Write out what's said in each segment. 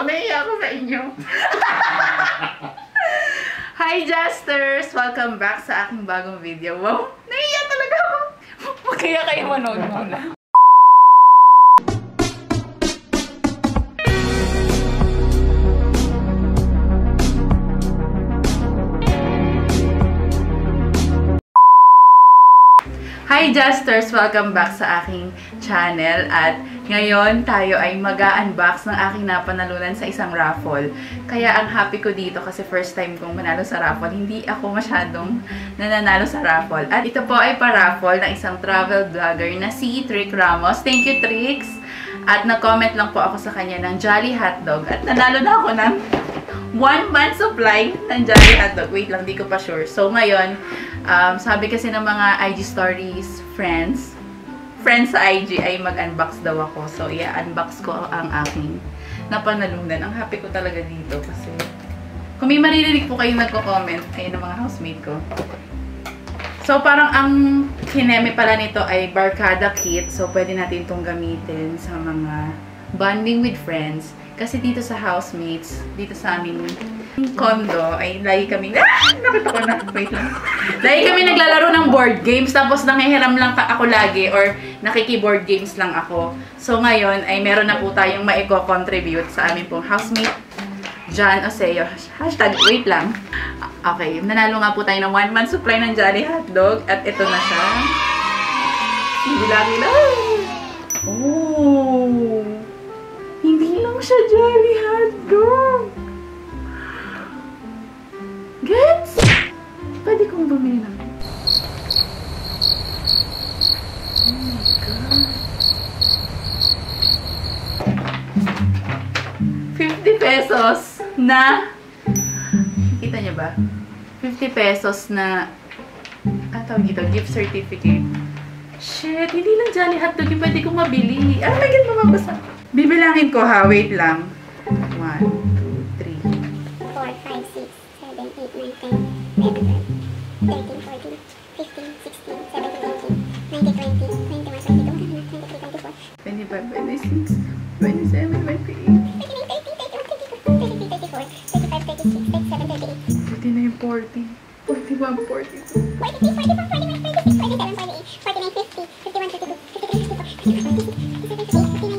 Naiiyak ako sa inyo. Hi Justers! Welcome back sa aking bagong video. Wow! Naiiyak talaga ako. Kaya kayo manood muna. Hi Justers! Welcome back sa aking channel at ngayon tayo ay mag-unbox ng aking napanalunan sa isang raffle. Kaya ang happy ko dito kasi first time kong manalo sa raffle. Hindi ako masyadong nananalo sa raffle. At ito po ay pa-raffle ng isang travel vlogger na si Trick Ramos. Thank you, Tricks! At nag-comment lang po ako sa kanya ng Jolly Hotdog at nanalo na ako ng 1 month supply ng Jolly Hotdog. Wait lang, di ko pa sure. So ngayon, sabi kasi ng mga IG stories, friends sa IG ay mag-unbox daw ako. So, i-unbox ko ang aking napanalunan. Ang happy ko talaga dito kasi kung may maririnig po kayong nagko-comment, ayun ang mga housemate ko. So, parang ang kineme pala nito ay barkada kit. So, pwede natin itong gamitin sa mga bonding with friends. Kasi dito sa housemates, dito sa aming condo, ay lagi kami, nakita ko na, wait lang. Lagi kami naglalaro ng board games, tapos nangihiram lang ako lagi, or nakiki-board games lang ako. So ngayon, ay meron na po tayong maiko-contribute sa aming pong housemate, John Oseo. Hashtag, wait lang. Okay, nanalo nga po tayo ng 1 month supply ng Jolly Hotdog, at ito na siya. Hindi lagi lang. Oh! Hindi lang siya Jolly Hotdog. Gets? Pwede kong bumili ng... Oh my God. 50 pesos na... Kita niyo ba? 50 pesos na... tawag dito, gift certificate. Shit, hindi lang Jolly Hotdog yung pwede kong mabili. Lagyan mo mabasa. Bibilangin ko ha, wait lang. 1, 2, 3, 4, 5, 6, 7, 8, 9, 10, 11, 12, 13, 14, 15, 16, 17, 18, 19, 20, 21, 22, 23, 24, 25, 26, 27, 28, 29, 30, 41, 42, 43, 44, 45, 46, 47, 48, 49, 50, 51, 52, 53, 54,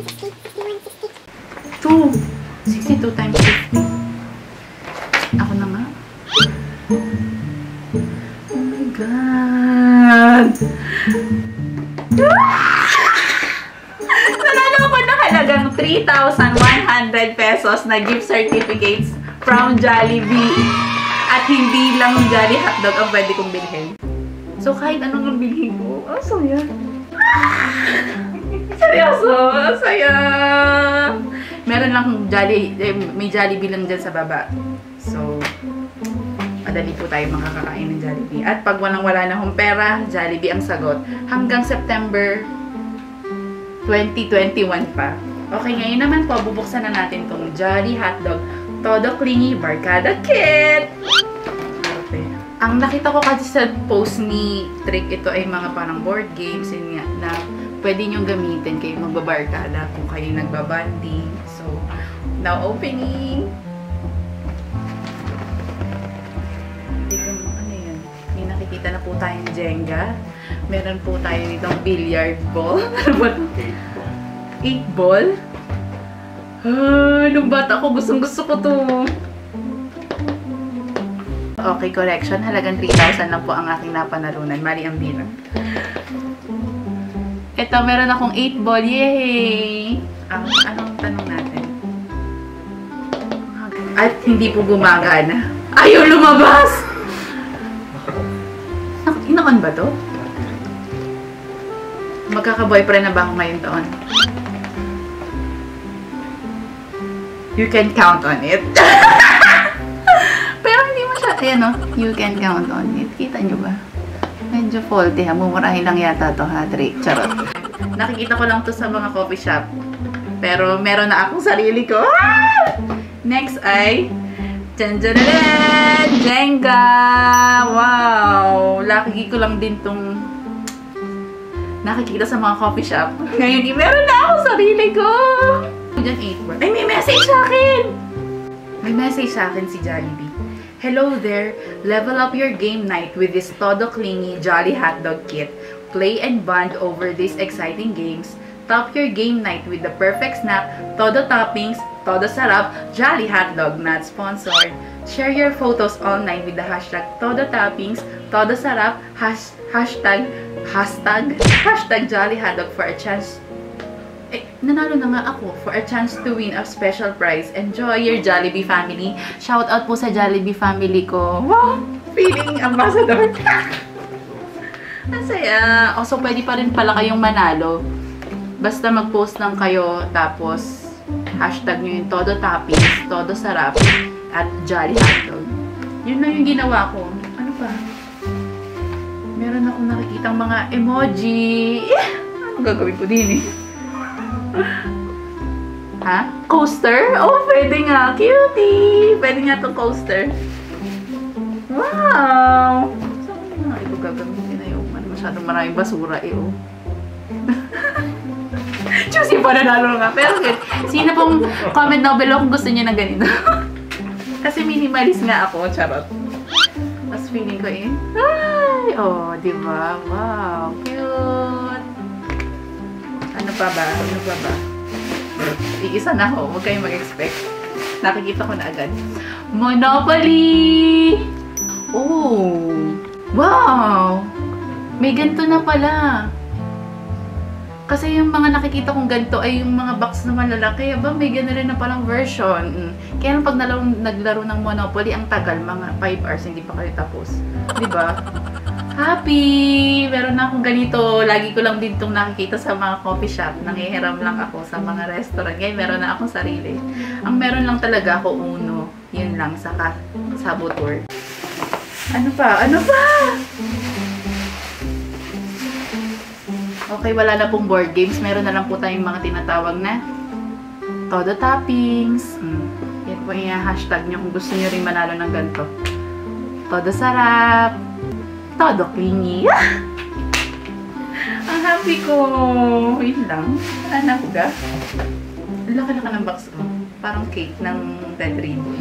62 times 50. Ako na nga. Oh my God! Nanalo ako ng halagang 3,100 pesos na gift certificates from Jollibee. At hindi lang Jolly Hotdog ang pwede kong bilhin. So kahit anong bilhin ko, ang saya. Seryoso, ang saya. Meron lang may Jollibee lang dyan sa baba. So, madali po tayo makakakain ng Jollibee. At pag walang-wala na akong pera, Jollibee ang sagot. Hanggang September 2021 pa. Okay, ngayon naman po, bubuksan na natin tong Jolly Hotdog Todo Clingy Barkada Kit! Okay. Ang nakita ko kasi sa post ni Trick, ito ay mga parang board games yun nga, na pwede nyong gamitin kayo magbabarkada kung kayo nagbabanding. So, now opening! Tignan mo, ano yan? May nakikita na po tayong Jenga. Meron po tayo ditong billiard ball. Ano ba ito? 8 ball? Nung bata ko, gustong-gusto ko to. Okay, correction. Halagang 3,000 lang po ang aking napanalunan. Mali ang bilang. Ito, meron akong 8 ball. Yay! Anong tanong natin? At hindi po gumagana. Ayaw lumabas! Inakon ba to? Magkaka-boyfriend na ba ako ngayong taon? You can count on it. Pero hindi mo siya, ayan o, you can count on it. Kita nyo ba? Medyo faulty ha. Mumurahin lang yata to ha, Trick. Charot. Nakikita ko lang to sa mga coffee shop. Pero meron na akong sarili ko. Next ay, Jenga! Wow! Laki ko lang din tong nakikita sa mga coffee shop. Ngayon, meron na akong sarili ko! Diyan 8 bar. Ay, may message sa akin! May message sa akin si Jollibee. Hello there! Level up your game night with this Todo Clingy Jolly Hotdog Kit. Play and bond over these exciting games. Top your game night with the perfect snack, Todo Toppings, Todo Sarap, Jolly Hotdog, not sponsored. Share your photos all night with the hashtag Todo Toppings, Todo Sarap, hashtag Jolly Hotdog for a chance. Nanalo na nga ako for a chance to win a special prize. Enjoy your Jollibee family. Shout out po sa Jollibee family ko. Wow! Feeling ambassador. Ang saya. So, pwede pa rin pala kayong manalo. Basta mag-post lang kayo, tapos hashtag nyo yung Todo Toppings, Todo Sarap, at Jolly Hotdog. Yun lang yung ginawa ko. Ano pa? Meron akong nakikitang mga emoji. Ano gagawin ko din eh? Ha? Coaster? Oh, pwede nga. Cutie! Pwede nga itong coaster. Wow! Saan nga ito gagamitin na yung masyadong maraming basura eh, oh. Choosy pa nanalo nga. Pero sino pong comment down below kung gusto niyo na ganito. Kasi minimalist nga ako. Charot. Tapos feeling ko eh. Ay! Oh, diba? Wow! Cute! Ano pa ba? Ano pa ba? Iisa na ako. Huwag kayong mag-expect. Nakikita ko na agad. Monopoly! Oh! Wow! May ganito na pala. Kasi yung mga nakikita kong ganito ay yung mga box na malalaki. Aba, may gano'n rin na palang version. Kaya pag naglaro ng Monopoly, ang tagal. Mga 5 hours, hindi pa kayo tapos. Diba? Happy! Meron na akong ganito. Lagi ko lang din itong nakikita sa mga coffee shop. Nangihiram lang ako sa mga restaurant. Kaya meron na akong sarili. Ang meron lang talaga ako, Uno. Yun lang, saka Saboteur. Ano pa? Ano pa? Okay, wala na pong board games. Meron na lang po tayong mga tinatawag na Todo Toppings. Yan po yung hashtag nyo kung gusto nyo rin manalo ng ganito. Todo Sarap. Todo Clingy. Ang happy ko. Yun lang. Anak ka. Laki-laki ng box ko. Parang cake ng Red Ribbon.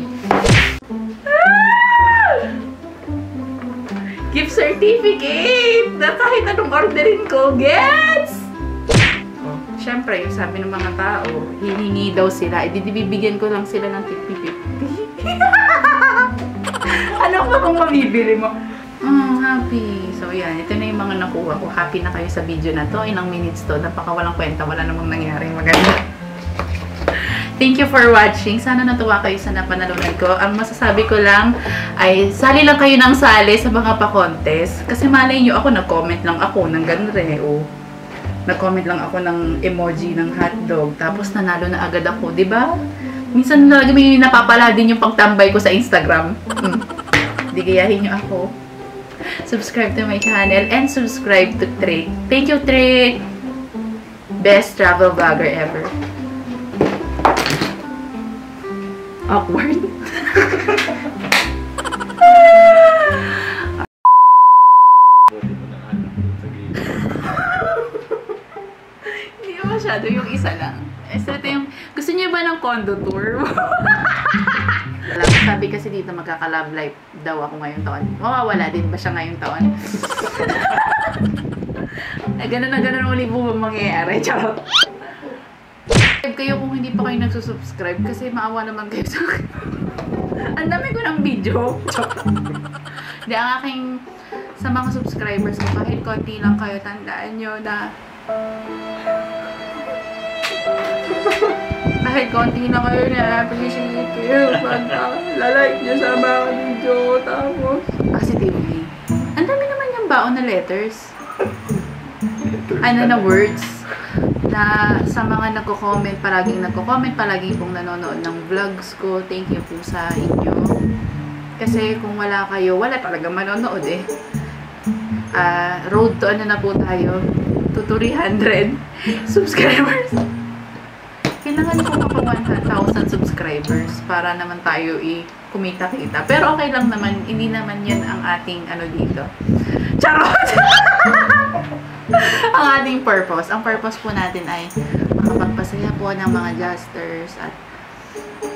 Gift certificate! Na kahit anong orderin ko, gets! Oh, syempre, yung sabi ng mga tao, hihingi daw sila. Bibigyan ko lang sila ng tip-50. Ano ba kung mabibili mo? Happy. So, yan. Ito na yung mga nakuha ko. Happy na kayo sa video na to. Ilang minutes to. Napaka walang kwenta. Wala namang nangyaring maganda. Thank you for watching. Sana natuwa kayo sa napanalunan ko. Ang masasabi ko lang ay sali lang kayo ng sali sa mga pa-contest. Kasi malay nyo ako, nag-comment lang ako ng ganre. Oh. Nag-comment lang ako ng emoji ng hotdog. Tapos nanalo na agad ako. Diba? Minsan talaga may napapala din yung pagtambay ko sa Instagram. Di gayahin nyo ako. Subscribe to my channel and subscribe to Trick. Thank you, Trick! Best travel vlogger ever. Awkward. Hindi masyado yung isa lang. Ito yung, gusto niyo ba ng condo tour? Sabi kasi dito magkaka-love life daw ako ngayong taon. Mawawala din ba siya ngayong taon? Ganun na ganun ulit po mangyayari. Charot. Subscribe kayo kung hindi pa kayo nagsusubscribe kasi maawa naman kayo sa akin. Ang dami ko ng video. Di, ang aking sa mga subscribers ko, kahit konti lang kayo, tandaan nyo na kahit konti na kayo na appreciate kayo pag lalike nyo sa mga video. Tapos positively. Ang dami naman yung baon na letters. Ano na words na sa mga nagko-comment, palaging pong nanonood ng vlogs ko. Thank you po sa inyo. Kasi kung wala kayo, wala talaga manonood eh. Road to ano na po tayo? To 300 subscribers. Kailangan po maka 1,000 subscribers para naman tayo kumita-kita. Pero okay lang naman, hindi naman yan ang ating ano dito. Charot! ang ating purpose. Ang purpose po natin ay makapagpasaya po ng mga Justers at